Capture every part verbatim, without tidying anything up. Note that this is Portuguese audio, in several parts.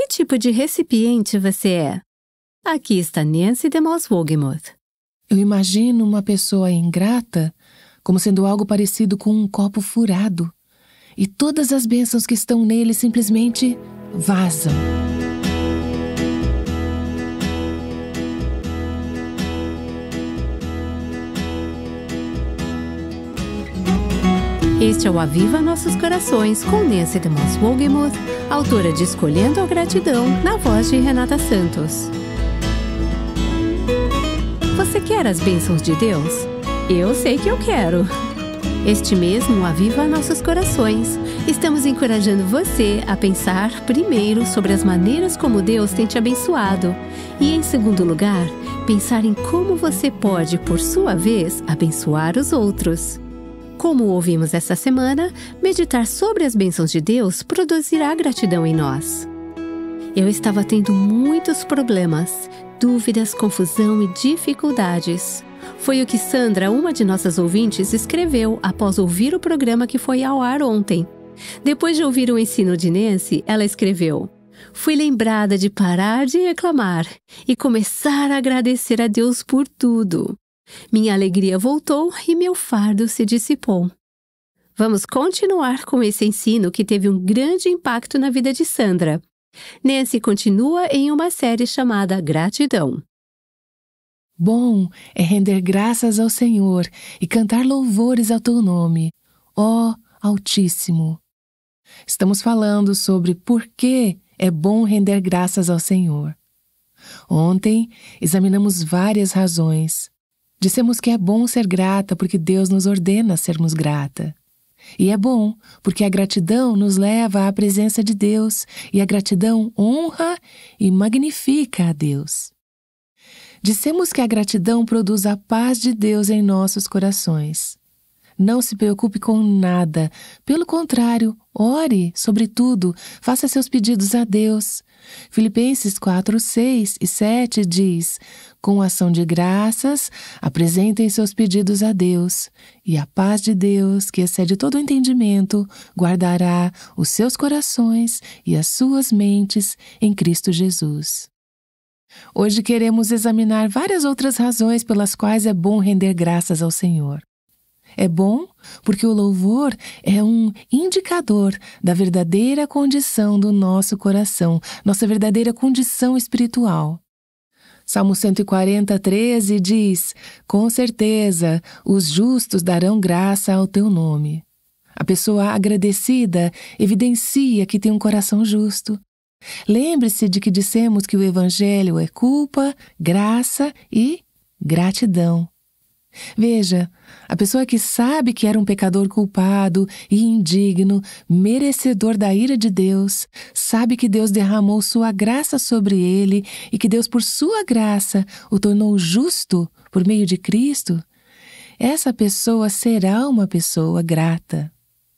Que tipo de recipiente você é? Aqui está Nancy DeMoss Wolgemuth. Eu imagino uma pessoa ingrata como sendo algo parecido com um copo furado, e todas as bênçãos que estão nele simplesmente vazam. Este é o Aviva Nossos Corações, com Nancy DeMoss Wolgemuth, autora de Escolhendo a Gratidão, na voz de Renata Santos. Você quer as bênçãos de Deus? Eu sei que eu quero! Este mês, no Aviva Nossos Corações, estamos encorajando você a pensar, primeiro, sobre as maneiras como Deus tem te abençoado e, em segundo lugar, pensar em como você pode, por sua vez, abençoar os outros. Como ouvimos essa semana, meditar sobre as bênçãos de Deus produzirá gratidão em nós. Eu estava tendo muitos problemas, dúvidas, confusão e dificuldades. Foi o que Sandra, uma de nossas ouvintes, escreveu após ouvir o programa que foi ao ar ontem. Depois de ouvir o ensino de Nancy, ela escreveu: "Fui lembrada de parar de reclamar e começar a agradecer a Deus por tudo. Minha alegria voltou e meu fardo se dissipou." Vamos continuar com esse ensino que teve um grande impacto na vida de Sandra. Nancy continua em uma série chamada Gratidão. Bom é render graças ao Senhor e cantar louvores ao teu nome, ó Altíssimo. Estamos falando sobre por que é bom render graças ao Senhor. Ontem, examinamos várias razões. Dissemos que é bom ser grata porque Deus nos ordena sermos grata. E é bom porque a gratidão nos leva à presença de Deus e a gratidão honra e magnifica a Deus. Dissemos que a gratidão produz a paz de Deus em nossos corações. Não se preocupe com nada. Pelo contrário, ore sobre tudo, faça seus pedidos a Deus. Filipenses quatro, seis e sete diz: "Com ação de graças, apresentem seus pedidos a Deus, e a paz de Deus, que excede todo o entendimento, guardará os seus corações e as suas mentes em Cristo Jesus." Hoje queremos examinar várias outras razões pelas quais é bom render graças ao Senhor. É bom porque o louvor é um indicador da verdadeira condição do nosso coração, nossa verdadeira condição espiritual. Salmo cento e quarenta, treze diz: "Com certeza, os justos darão graça ao teu nome." A pessoa agradecida evidencia que tem um coração justo. Lembre-se de que dissemos que o Evangelho é culpa, graça e gratidão. Veja, a pessoa que sabe que era um pecador culpado e indigno, merecedor da ira de Deus, sabe que Deus derramou sua graça sobre ele e que Deus, por sua graça, o tornou justo por meio de Cristo, essa pessoa será uma pessoa grata.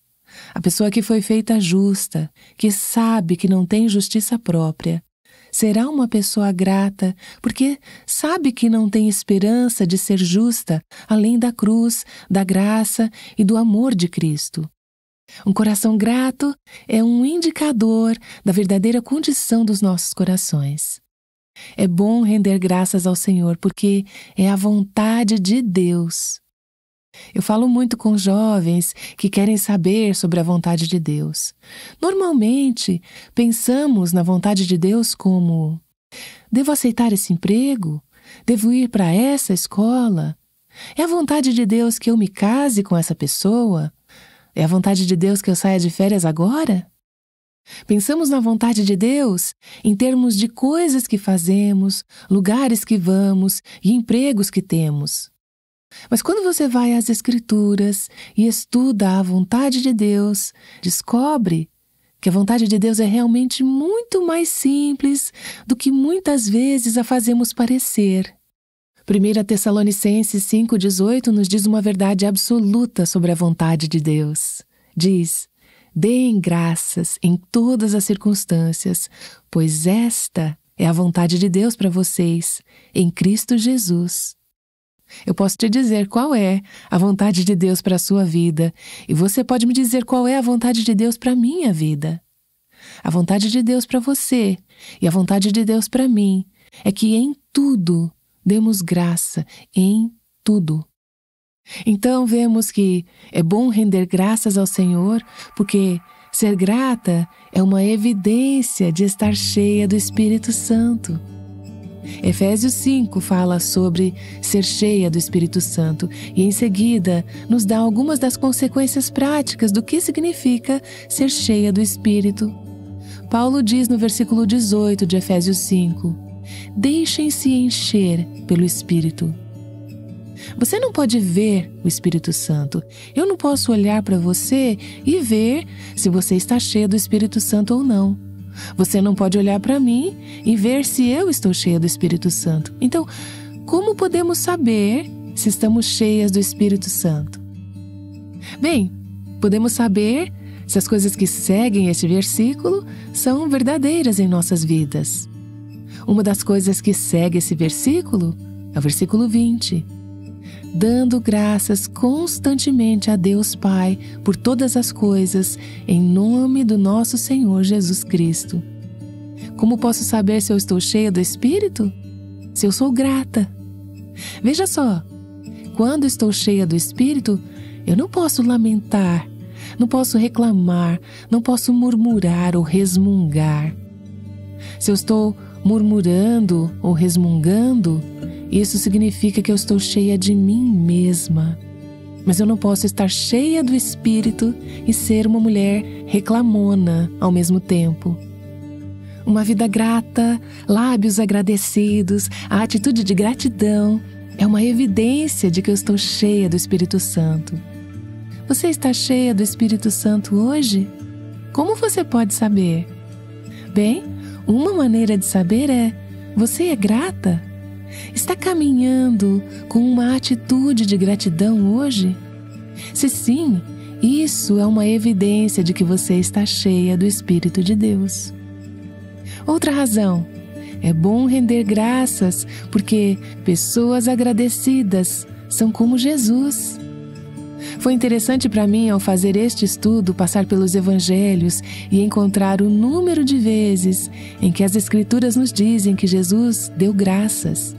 A pessoa que foi feita justa, que sabe que não tem justiça própria, será uma pessoa grata, porque sabe que não tem esperança de ser justa além da cruz, da graça e do amor de Cristo. Um coração grato é um indicador da verdadeira condição dos nossos corações. É bom render graças ao Senhor, porque é a vontade de Deus. Eu falo muito com jovens que querem saber sobre a vontade de Deus. Normalmente, pensamos na vontade de Deus como: devo aceitar esse emprego? Devo ir para essa escola? É a vontade de Deus que eu me case com essa pessoa? É a vontade de Deus que eu saia de férias agora? Pensamos na vontade de Deus em termos de coisas que fazemos, lugares que vamos e empregos que temos. Mas quando você vai às Escrituras e estuda a vontade de Deus, descobre que a vontade de Deus é realmente muito mais simples do que muitas vezes a fazemos parecer. primeira Tessalonicenses cinco, dezoito nos diz uma verdade absoluta sobre a vontade de Deus. Diz: "Deem graças em todas as circunstâncias, pois esta é a vontade de Deus para vocês, em Cristo Jesus." Eu posso te dizer qual é a vontade de Deus para a sua vida, e você pode me dizer qual é a vontade de Deus para a minha vida. a vontade de Deus para você e a vontade de Deus para mim é que em tudo demos graça, em tudo. Então vemos que é bom render graças ao Senhor, porque ser grata é uma evidência de estar cheia do Espírito Santo. Efésios cinco fala sobre ser cheia do Espírito Santo e em seguida nos dá algumas das consequências práticas do que significa ser cheia do Espírito. Paulo diz no versículo dezoito de Efésios cinco: deixem-se encher pelo Espírito. Você não pode ver o Espírito Santo. Eu não posso olhar para você e ver se você está cheia do Espírito Santo ou não. Você não pode olhar para mim e ver se eu estou cheia do Espírito Santo. Então, como podemos saber se estamos cheias do Espírito Santo? Bem, podemos saber se as coisas que seguem este versículo são verdadeiras em nossas vidas. Uma das coisas que segue esse versículo é o versículo vinte. Dando graças constantemente a Deus Pai por todas as coisas, em nome do nosso Senhor Jesus Cristo. Como posso saber se eu estou cheia do Espírito? Se eu sou grata. Veja só, quando estou cheia do Espírito, eu não posso lamentar, não posso reclamar, não posso murmurar ou resmungar. Se eu estou murmurando ou resmungando, isso significa que eu estou cheia de mim mesma. Mas eu não posso estar cheia do Espírito e ser uma mulher reclamona ao mesmo tempo. Uma vida grata, lábios agradecidos, a atitude de gratidão é uma evidência de que eu estou cheia do Espírito Santo. Você está cheia do Espírito Santo hoje? Como você pode saber? Bem, uma maneira de saber é: você é grata? Está caminhando com uma atitude de gratidão hoje? Se sim, isso é uma evidência de que você está cheia do Espírito de Deus. Outra razão: é bom render graças, porque pessoas agradecidas são como Jesus. Foi interessante para mim, ao fazer este estudo, passar pelos evangelhos e encontrar o número de vezes em que as Escrituras nos dizem que Jesus deu graças.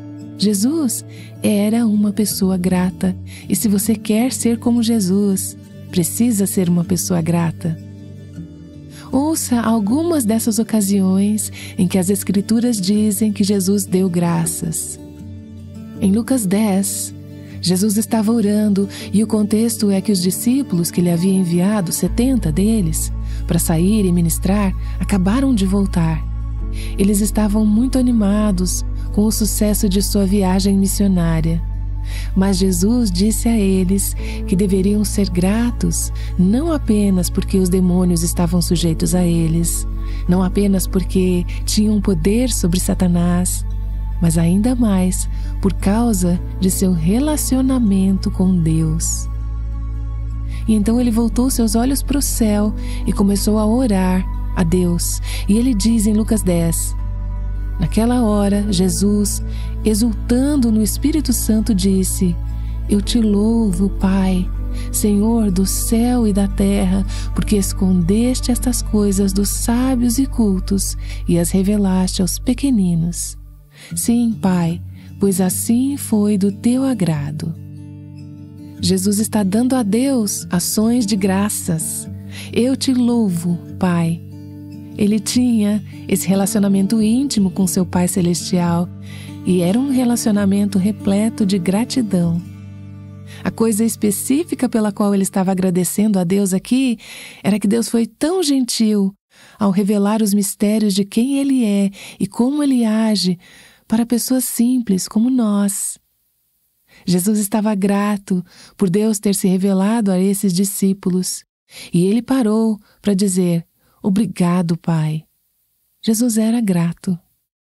Jesus era uma pessoa grata, e se você quer ser como Jesus, precisa ser uma pessoa grata. Ouça algumas dessas ocasiões em que as Escrituras dizem que Jesus deu graças. Em Lucas dez, Jesus estava orando e o contexto é que os discípulos que ele havia enviado, setenta deles, para sair e ministrar, acabaram de voltar. Eles estavam muito animados com o sucesso de sua viagem missionária. Mas Jesus disse a eles que deveriam ser gratos, não apenas porque os demônios estavam sujeitos a eles, não apenas porque tinham poder sobre Satanás, mas ainda mais por causa de seu relacionamento com Deus. E então ele voltou seus olhos para o céu e começou a orar a Deus. E ele diz em Lucas dez: naquela hora, Jesus, exultando no Espírito Santo, disse: eu te louvo, Pai, Senhor do céu e da terra, porque escondeste estas coisas dos sábios e cultos e as revelaste aos pequeninos. Sim, Pai, pois assim foi do teu agrado. Jesus está dando a Deus ações de graças. Eu te louvo, Pai. Ele tinha esse relacionamento íntimo com seu Pai Celestial e era um relacionamento repleto de gratidão. A coisa específica pela qual ele estava agradecendo a Deus aqui era que Deus foi tão gentil ao revelar os mistérios de quem Ele é e como Ele age para pessoas simples como nós. Jesus estava grato por Deus ter se revelado a esses discípulos e ele parou para dizer: obrigado, Pai. Jesus era grato.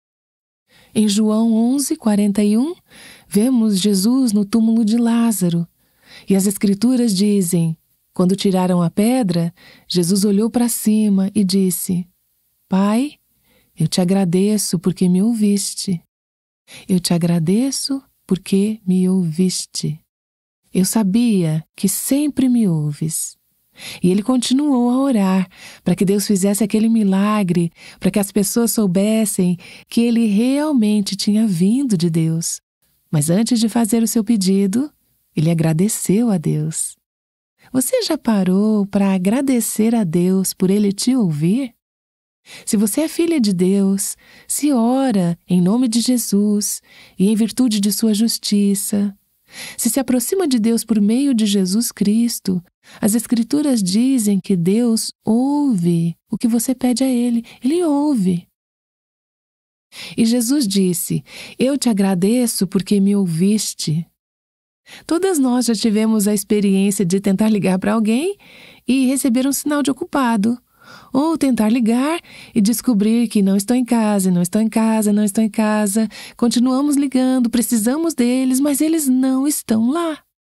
Em João onze, quarenta e um, vemos Jesus no túmulo de Lázaro. E as Escrituras dizem: quando tiraram a pedra, Jesus olhou para cima e disse: Pai, eu te agradeço porque me ouviste. Eu te agradeço porque me ouviste. Eu sabia que sempre me ouves. E ele continuou a orar para que Deus fizesse aquele milagre, para que as pessoas soubessem que ele realmente tinha vindo de Deus. Mas antes de fazer o seu pedido, ele agradeceu a Deus. Você já parou para agradecer a Deus por ele te ouvir? Se você é filha de Deus, se ora em nome de Jesus e em virtude de sua justiça. Se se aproxima de Deus por meio de Jesus Cristo, as Escrituras dizem que Deus ouve o que você pede a Ele. Ele ouve. E Jesus disse: eu te agradeço porque me ouviste. Todas nós já tivemos a experiência de tentar ligar para alguém e receber um sinal de ocupado. Ou tentar ligar e descobrir que não estão em casa, não estão em casa, não estão em casa. Continuamos ligando, precisamos deles, mas eles não estão lá.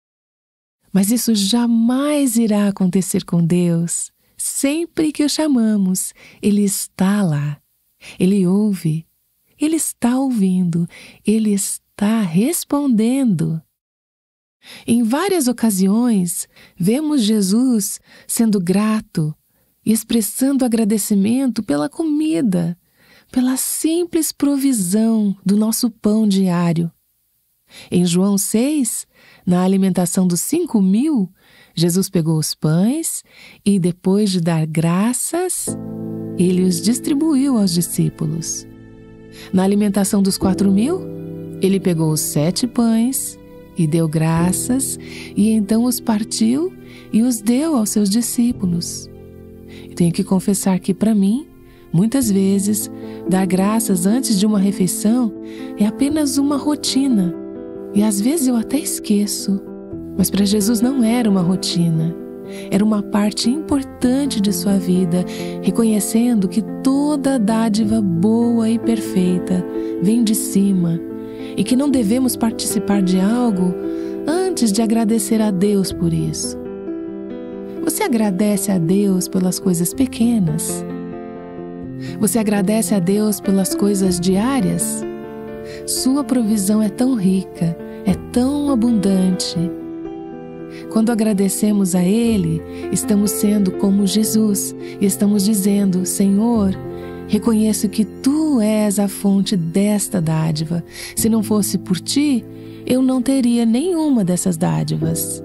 Mas isso jamais irá acontecer com Deus. Sempre que o chamamos, Ele está lá. Ele ouve, Ele está ouvindo, Ele está respondendo. Em várias ocasiões, vemos Jesus sendo grato e expressando agradecimento pela comida, pela simples provisão do nosso pão diário. Em João seis, na alimentação dos cinco mil, Jesus pegou os pães e, depois de dar graças, ele os distribuiu aos discípulos. Na alimentação dos quatro mil, ele pegou os sete pães e deu graças, e então os partiu e os deu aos seus discípulos. Tenho que confessar que, para mim, muitas vezes, dar graças antes de uma refeição é apenas uma rotina. E às vezes eu até esqueço. Mas para Jesus não era uma rotina. Era uma parte importante de sua vida, reconhecendo que toda dádiva boa e perfeita vem de cima e que não devemos participar de algo antes de agradecer a Deus por isso. Você agradece a Deus pelas coisas pequenas? Você agradece a Deus pelas coisas diárias? Sua provisão é tão rica, é tão abundante. Quando agradecemos a Ele, estamos sendo como Jesus e estamos dizendo: Senhor, reconheço que Tu és a fonte desta dádiva. Se não fosse por Ti, eu não teria nenhuma dessas dádivas.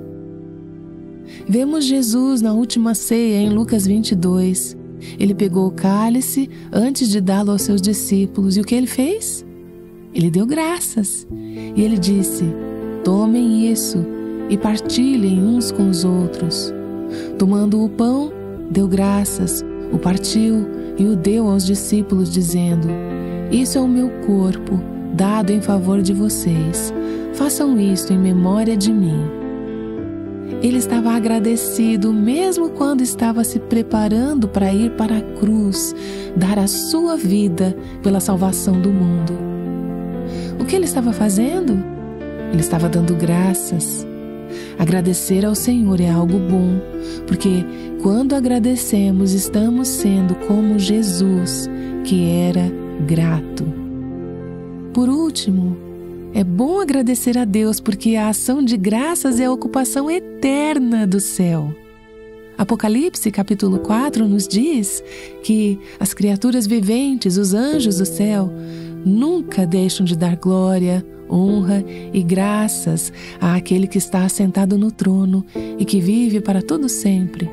Vemos Jesus na última ceia em Lucas vinte e dois. Ele pegou o cálice antes de dá-lo aos seus discípulos. E o que ele fez? Ele deu graças. E ele disse: tomem isso e partilhem uns com os outros. Tomando o pão, deu graças, o partiu e o deu aos discípulos, dizendo: isso é o meu corpo, dado em favor de vocês. Façam isto em memória de mim. Ele estava agradecido mesmo quando estava se preparando para ir para a cruz, dar a sua vida pela salvação do mundo. O que ele estava fazendo? Ele estava dando graças. Agradecer ao Senhor é algo bom, porque quando agradecemos, estamos sendo como Jesus, que era grato. Por último, é bom agradecer a Deus porque a ação de graças é a ocupação eterna do céu. Apocalipse capítulo quatro nos diz que as criaturas viventes, os anjos do céu, nunca deixam de dar glória, honra e graças àquele que está assentado no trono e que vive para todo sempre.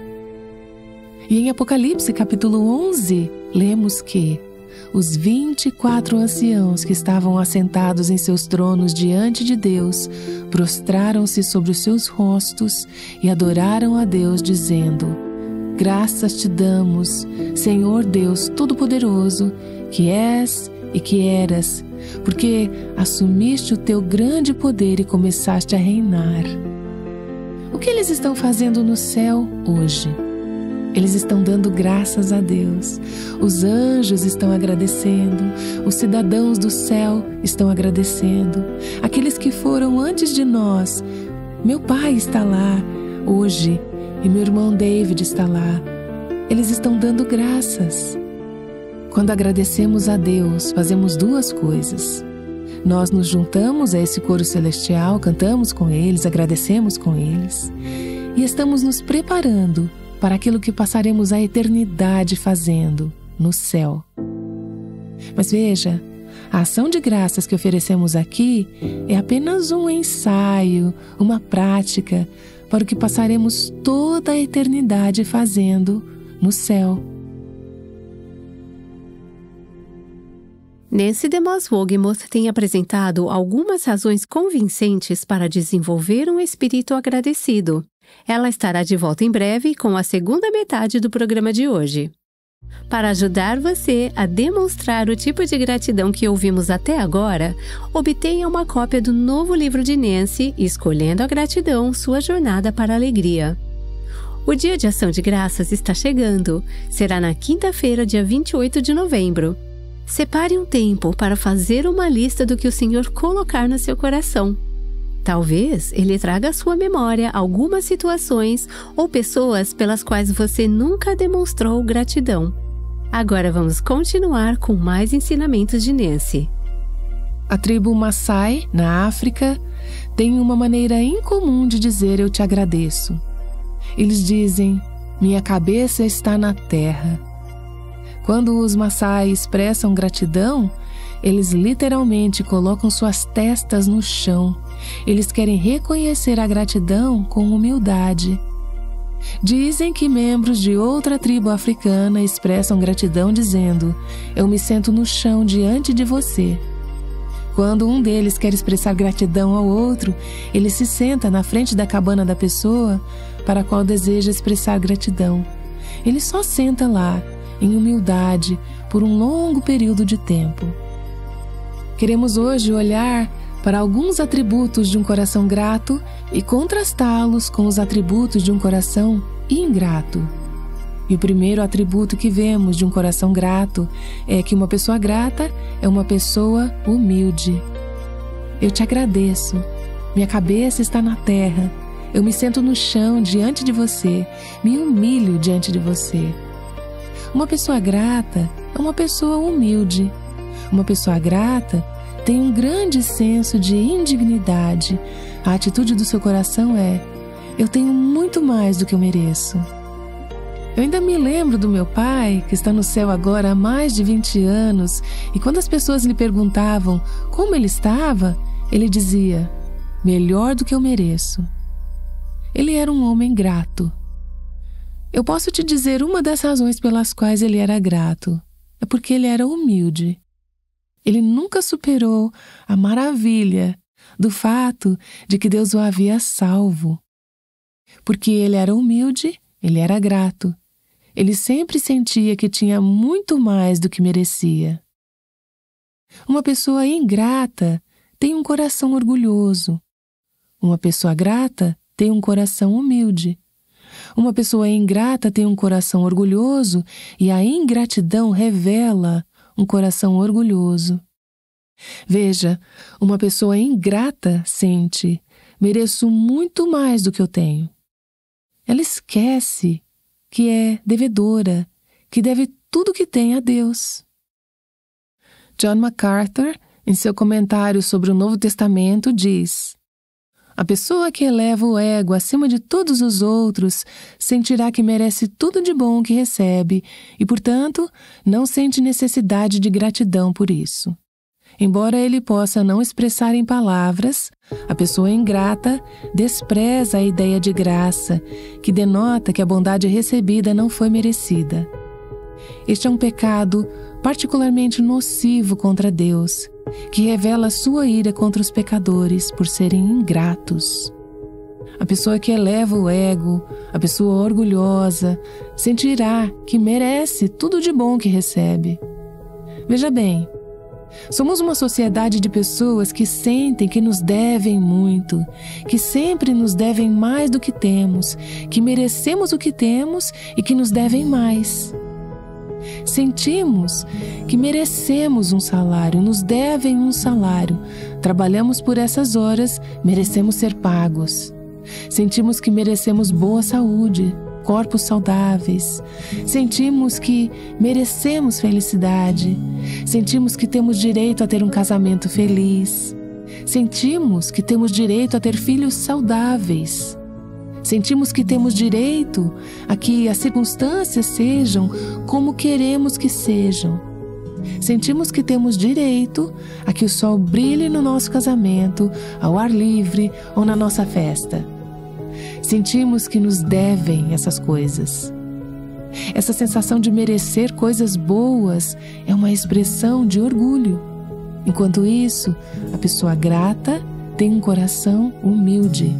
E em Apocalipse capítulo onze, lemos que os vinte e quatro anciãos que estavam assentados em seus tronos diante de Deus prostraram-se sobre os seus rostos e adoraram a Deus, dizendo: graças te damos, Senhor Deus Todo-Poderoso, que és e que eras, porque assumiste o teu grande poder e começaste a reinar. O que eles estão fazendo no céu hoje? Eles estão dando graças a Deus. Os anjos estão agradecendo. Os cidadãos do céu estão agradecendo. Aqueles que foram antes de nós. Meu pai está lá hoje e meu irmão David está lá. Eles estão dando graças. Quando agradecemos a Deus, fazemos duas coisas. Nós nos juntamos a esse coro celestial, cantamos com eles, agradecemos com eles e estamos nos preparando para aquilo que passaremos a eternidade fazendo no céu. Mas veja, a ação de graças que oferecemos aqui é apenas um ensaio, uma prática para o que passaremos toda a eternidade fazendo no céu. Nancy DeMoss Wolgemuth tem apresentado algumas razões convincentes para desenvolver um espírito agradecido. Ela estará de volta em breve com a segunda metade do programa de hoje. Para ajudar você a demonstrar o tipo de gratidão que ouvimos até agora, obtenha uma cópia do novo livro de Nancy, Escolhendo a Gratidão, Sua Jornada para a Alegria. O Dia de Ação de Graças está chegando. Será na quinta-feira, dia vinte e oito de novembro. Separe um tempo para fazer uma lista do que o Senhor colocar no seu coração. Talvez Ele traga à sua memória algumas situações ou pessoas pelas quais você nunca demonstrou gratidão. Agora vamos continuar com mais ensinamentos de Nancy. A tribo Maasai, na África, tem uma maneira incomum de dizer eu te agradeço. Eles dizem, minha cabeça está na terra. Quando os Maasai expressam gratidão, eles literalmente colocam suas testas no chão. Eles querem reconhecer a gratidão com humildade. Dizem que membros de outra tribo africana expressam gratidão dizendo, eu me sento no chão diante de você. Quando um deles quer expressar gratidão ao outro, ele se senta na frente da cabana da pessoa para a qual deseja expressar gratidão. Ele só senta lá, em humildade, por um longo período de tempo. Queremos hoje olhar para alguns atributos de um coração grato e contrastá-los com os atributos de um coração ingrato. E o primeiro atributo que vemos de um coração grato é que uma pessoa grata é uma pessoa humilde. Eu te agradeço. Minha cabeça está na terra. Eu me sento no chão diante de você. Me humilho diante de você. Uma pessoa grata é uma pessoa humilde. Uma pessoa grata tem um grande senso de indignidade. A atitude do seu coração é: eu tenho muito mais do que eu mereço. Eu ainda me lembro do meu pai, que está no céu agora há mais de vinte anos, e quando as pessoas lhe perguntavam como ele estava, ele dizia: melhor do que eu mereço. Ele era um homem grato. Eu posso te dizer uma das razões pelas quais ele era grato. É porque ele era humilde. Ele nunca superou a maravilha do fato de que Deus o havia salvo. Porque ele era humilde, ele era grato. Ele sempre sentia que tinha muito mais do que merecia. Uma pessoa ingrata tem um coração orgulhoso. Uma pessoa grata tem um coração humilde. Uma pessoa ingrata tem um coração orgulhoso e a ingratidão revela um coração orgulhoso. Veja, uma pessoa ingrata sente, mereço muito mais do que eu tenho. Ela esquece que é devedora, que deve tudo que tem a Deus. John MacArthur, em seu comentário sobre o Novo Testamento, diz: a pessoa que eleva o ego acima de todos os outros sentirá que merece tudo de bom que recebe e, portanto, não sente necessidade de gratidão por isso. Embora ele possa não expressar em palavras, a pessoa ingrata despreza a ideia de graça, que denota que a bondade recebida não foi merecida. Este é um pecado particularmente nocivo contra Deus, que revela sua ira contra os pecadores por serem ingratos. A pessoa que eleva o ego, a pessoa orgulhosa, sentirá que merece tudo de bom que recebe. Veja bem, somos uma sociedade de pessoas que sentem que nos devem muito, que sempre nos devem mais do que temos, que merecemos o que temos e que nos devem mais. Sentimos que merecemos um salário, nos devem um salário. Trabalhamos por essas horas, merecemos ser pagos. Sentimos que merecemos boa saúde, corpos saudáveis. Sentimos que merecemos felicidade. Sentimos que temos direito a ter um casamento feliz. Sentimos que temos direito a ter filhos saudáveis. Sentimos que temos direito a que as circunstâncias sejam como queremos que sejam. Sentimos que temos direito a que o sol brilhe no nosso casamento, ao ar livre ou na nossa festa. Sentimos que nos devem essas coisas. Essa sensação de merecer coisas boas é uma expressão de orgulho. Enquanto isso, a pessoa grata tem um coração humilde.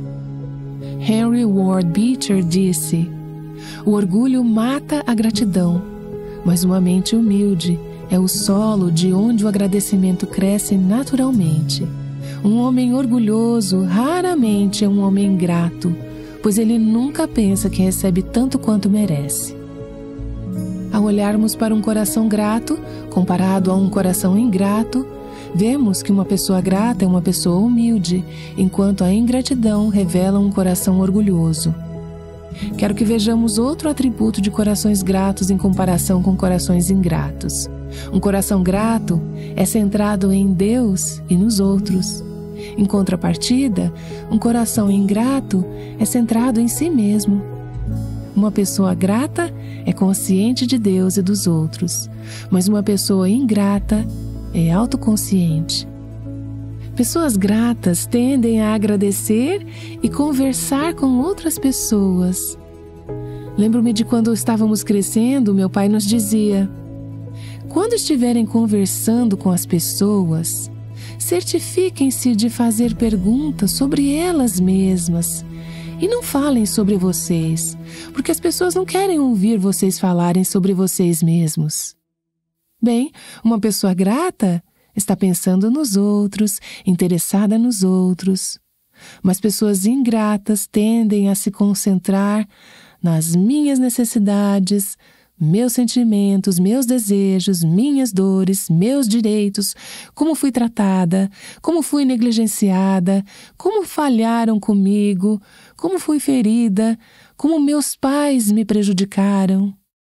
Henry Ward Beecher disse: "O orgulho mata a gratidão, mas uma mente humilde é o solo de onde o agradecimento cresce naturalmente. Um homem orgulhoso raramente é um homem grato, pois ele nunca pensa que recebe tanto quanto merece." Ao olharmos para um coração grato, comparado a um coração ingrato, vemos que uma pessoa grata é uma pessoa humilde, enquanto a ingratidão revela um coração orgulhoso. Quero que vejamos outro atributo de corações gratos em comparação com corações ingratos. Um coração grato é centrado em Deus e nos outros. Em contrapartida, um coração ingrato é centrado em si mesmo. Uma pessoa grata é consciente de Deus e dos outros, mas uma pessoa ingrata é autoconsciente. Pessoas gratas tendem a agradecer e conversar com outras pessoas. Lembro-me de quando estávamos crescendo, meu pai nos dizia: "Quando estiverem conversando com as pessoas, certifiquem-se de fazer perguntas sobre elas mesmas e não falem sobre vocês, porque as pessoas não querem ouvir vocês falarem sobre vocês mesmos." Bem, uma pessoa grata está pensando nos outros, interessada nos outros. Mas pessoas ingratas tendem a se concentrar nas minhas necessidades, meus sentimentos, meus desejos, minhas dores, meus direitos, como fui tratada, como fui negligenciada, como falharam comigo, como fui ferida, como meus pais me prejudicaram.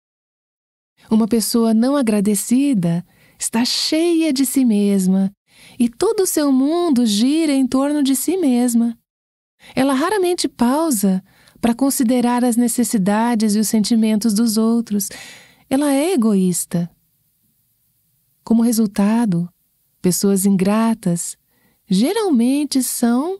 Uma pessoa não agradecida está cheia de si mesma e todo o seu mundo gira em torno de si mesma. Ela raramente pausa para considerar as necessidades e os sentimentos dos outros. Ela é egoísta. Como resultado, pessoas ingratas geralmente são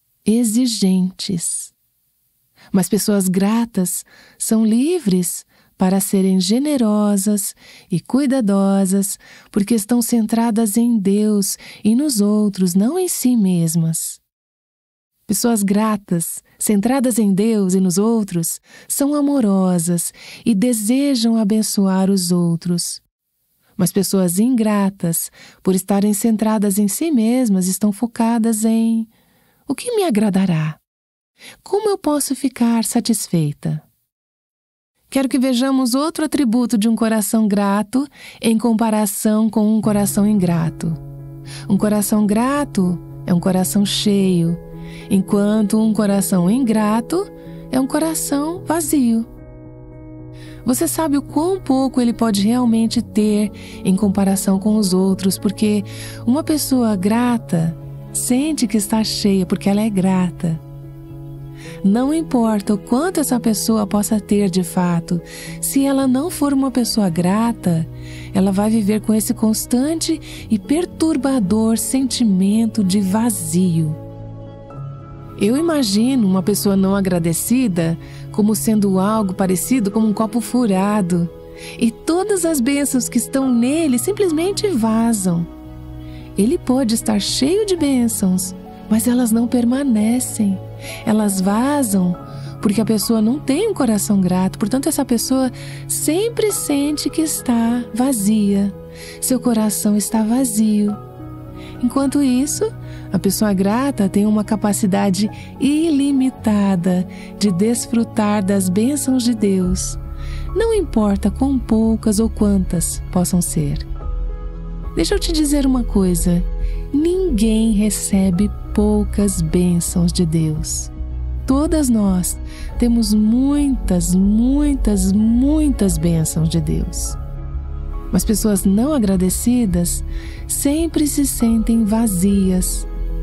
exigentes. Mas pessoas gratas são livres para serem generosas e cuidadosas, porque estão centradas em Deus e nos outros, não em si mesmas. Pessoas gratas, centradas em Deus e nos outros, são amorosas e desejam abençoar os outros. Mas pessoas ingratas, por estarem centradas em si mesmas, estão focadas em: o que me agradará? Como eu posso ficar satisfeita? Quero que vejamos outro atributo de um coração grato em comparação com um coração ingrato. Um coração grato é um coração cheio, enquanto um coração ingrato é um coração vazio. Você sabe o quão pouco ele pode realmente ter em comparação com os outros, porque uma pessoa grata sente que está cheia porque ela é grata. Não importa o quanto essa pessoa possa ter de fato, se ela não for uma pessoa grata, ela vai viver com esse constante e perturbador sentimento de vazio. Eu imagino uma pessoa não agradecida como sendo algo parecido com um copo furado, e todas as bênçãos que estão nele simplesmente vazam. Ele pode estar cheio de bênçãos, mas elas não permanecem. Elas vazam porque a pessoa não tem um coração grato, portanto essa pessoa sempre sente que está vazia. Seu coração está vazio. Enquanto isso, a pessoa grata tem uma capacidade ilimitada de desfrutar das bênçãos de Deus, não importa quão poucas ou quantas possam ser. Deixa eu te dizer uma coisa: ninguém recebe poucas bênçãos de Deus. Todas nós temos muitas, muitas, muitas bênçãos de Deus. Mas pessoas não agradecidas sempre se sentem vazias.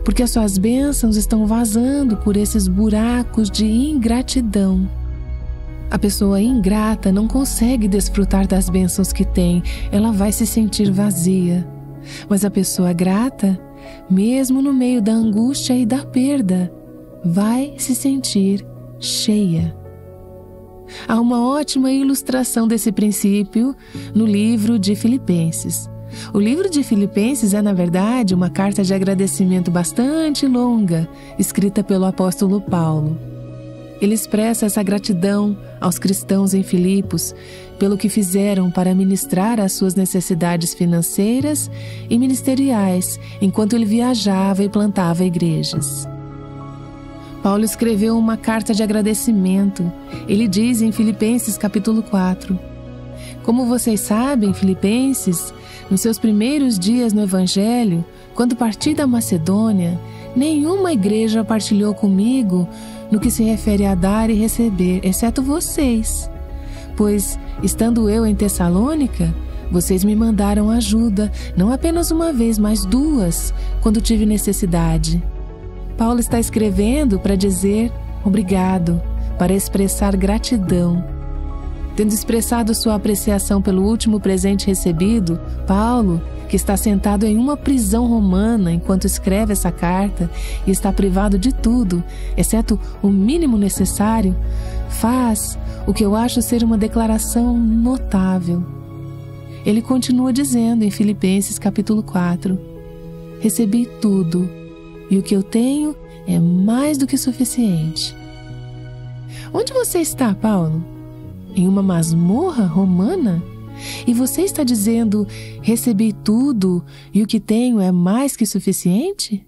porque as suas bênçãos estão vazando por esses buracos de ingratidão. A pessoa ingrata não consegue desfrutar das bênçãos que tem, ela vai se sentir vazia. Mas a pessoa grata, mesmo no meio da angústia e da perda, vai se sentir cheia. Há uma ótima ilustração desse princípio no livro de Filipenses. O livro de Filipenses é, na verdade, uma carta de agradecimento bastante longa, escrita pelo apóstolo Paulo. Ele expressa essa gratidão aos cristãos em Filipos pelo que fizeram para ministrar as suas necessidades financeiras e ministeriais enquanto ele viajava e plantava igrejas. Paulo escreveu uma carta de agradecimento. Ele diz em Filipenses capítulo quatro: Como vocês sabem, Filipenses, nos seus primeiros dias no Evangelho, quando parti da Macedônia, nenhuma igreja partilhou comigo no que se refere a dar e receber, exceto vocês. Pois, estando eu em Tessalônica, vocês me mandaram ajuda, não apenas uma vez, mas duas, quando tive necessidade. Paulo está escrevendo para dizer obrigado, para expressar gratidão. Tendo expressado sua apreciação pelo último presente recebido, Paulo, que está sentado em uma prisão romana enquanto escreve essa carta e está privado de tudo, exceto o mínimo necessário, faz o que eu acho ser uma declaração notável. Ele continua dizendo em Filipenses capítulo quatro: Recebi tudo, e o que eu tenho é mais do que suficiente. Onde você está, Paulo? Em uma masmorra romana? E você está dizendo, recebi tudo e o que tenho é mais que suficiente?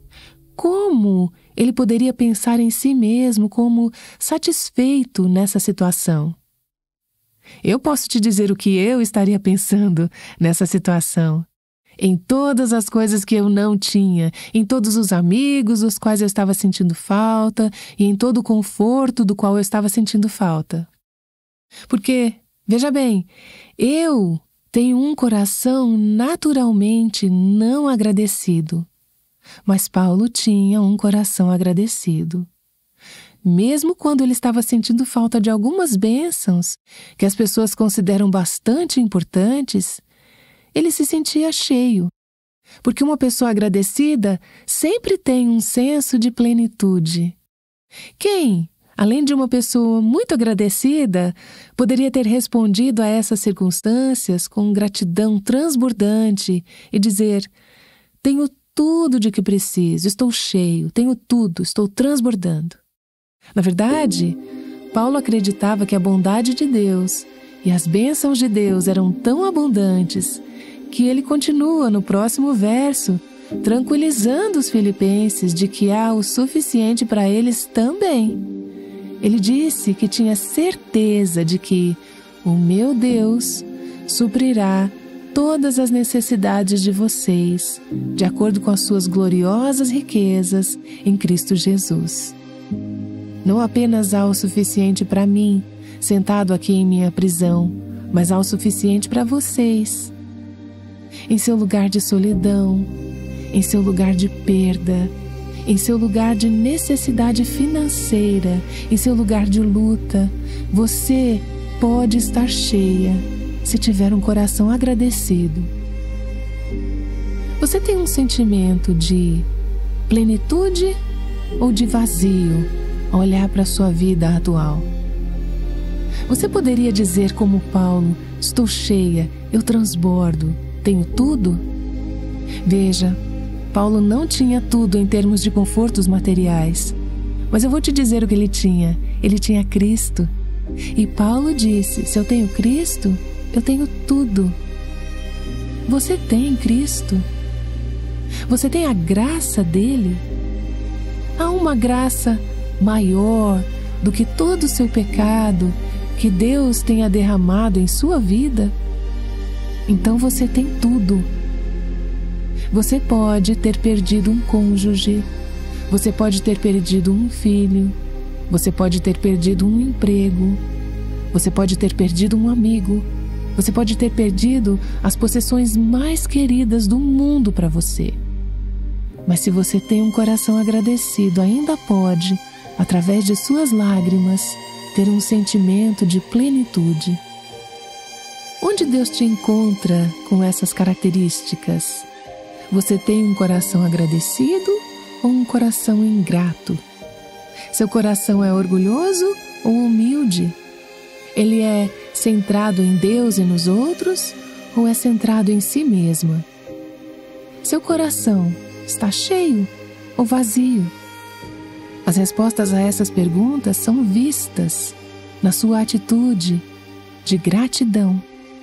Como ele poderia pensar em si mesmo como satisfeito nessa situação? Eu posso te dizer o que eu estaria pensando nessa situação. Em todas as coisas que eu não tinha, em todos os amigos dos quais eu estava sentindo falta e em todo o conforto do qual eu estava sentindo falta. Porque, veja bem, eu tenho um coração naturalmente não agradecido. Mas Paulo tinha um coração agradecido. Mesmo quando ele estava sentindo falta de algumas bênçãos que as pessoas consideram bastante importantes, ele se sentia cheio. Porque uma pessoa agradecida sempre tem um senso de plenitude. Quem, além de uma pessoa muito agradecida, poderia ter respondido a essas circunstâncias com gratidão transbordante e dizer: tenho tudo de que preciso, estou cheio, tenho tudo, estou transbordando. Na verdade, Paulo acreditava que a bondade de Deus e as bênçãos de Deus eram tão abundantes que ele continua no próximo verso, tranquilizando os filipenses de que há o suficiente para eles também. Ele disse que tinha certeza de que o meu Deus suprirá todas as necessidades de vocês, de acordo com as suas gloriosas riquezas em Cristo Jesus. Não apenas há o suficiente para mim, sentado aqui em minha prisão, mas há o suficiente para vocês. Em seu lugar de solidão, em seu lugar de perda, em seu lugar de necessidade financeira, em seu lugar de luta, você pode estar cheia se tiver um coração agradecido. Você tem um sentimento de plenitude ou de vazio ao olhar para a sua vida atual? Você poderia dizer como Paulo: estou cheia, eu transbordo, tenho tudo? Veja, Paulo não tinha tudo em termos de confortos materiais, mas eu vou te dizer o que ele tinha. Ele tinha Cristo. E Paulo disse: se eu tenho Cristo, eu tenho tudo. Você tem Cristo? Você tem a graça dele? Há uma graça maior do que todo o seu pecado que Deus tenha derramado em sua vida? Então você tem tudo. Você pode ter perdido um cônjuge, você pode ter perdido um filho, você pode ter perdido um emprego, você pode ter perdido um amigo, você pode ter perdido as possessões mais queridas do mundo para você. Mas se você tem um coração agradecido, ainda pode, através de suas lágrimas, ter um sentimento de plenitude. Onde Deus te encontra com essas características? Você tem um coração agradecido ou um coração ingrato? Seu coração é orgulhoso ou humilde? Ele é centrado em Deus e nos outros ou é centrado em si mesma? Seu coração está cheio ou vazio? As respostas a essas perguntas são vistas na sua atitude de gratidão.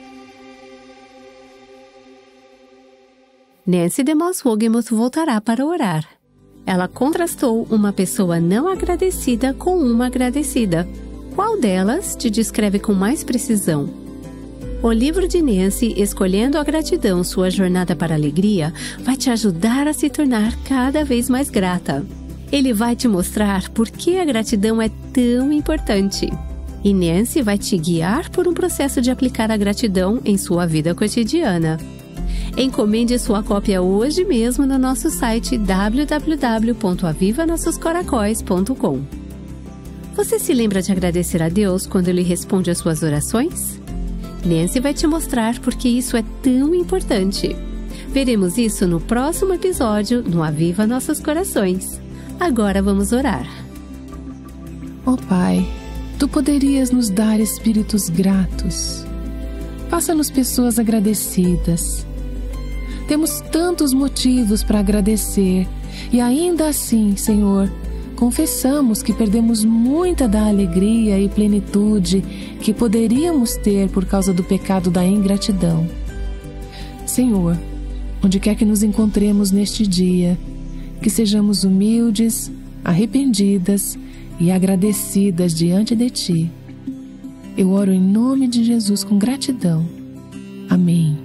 Nancy DeMoss Wogemuth voltará para orar. Ela contrastou uma pessoa não agradecida com uma agradecida. Qual delas te descreve com mais precisão? O livro de Nancy, Escolhendo a Gratidão, Sua Jornada para a Alegria, vai te ajudar a se tornar cada vez mais grata. Ele vai te mostrar por que a gratidão é tão importante. E Nancy vai te guiar por um processo de aplicar a gratidão em sua vida cotidiana. Encomende sua cópia hoje mesmo no nosso site w w w ponto aviva nossos coracóis ponto com. Você se lembra de agradecer a Deus quando Ele responde às suas orações? Nancy vai te mostrar por que isso é tão importante. Veremos isso no próximo episódio no Aviva Nossos Corações. Agora vamos orar. Ó Pai, Tu poderias nos dar espíritos gratos. Faça-nos pessoas agradecidas. Temos tantos motivos para agradecer e ainda assim, Senhor, confessamos que perdemos muita da alegria e plenitude que poderíamos ter por causa do pecado da ingratidão. Senhor, onde quer que nos encontremos neste dia, que sejamos humildes, arrependidas e agradecidas diante de Ti. Eu oro em nome de Jesus com gratidão. Amém.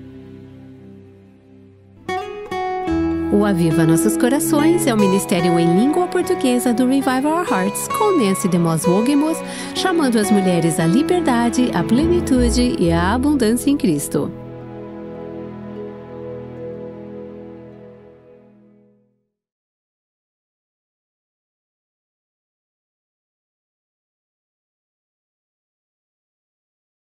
O Aviva Nossos Corações é o ministério em língua portuguesa do Revive Our Hearts com Nancy DeMoss Wogemuth, chamando as mulheres à liberdade, à plenitude e à abundância em Cristo.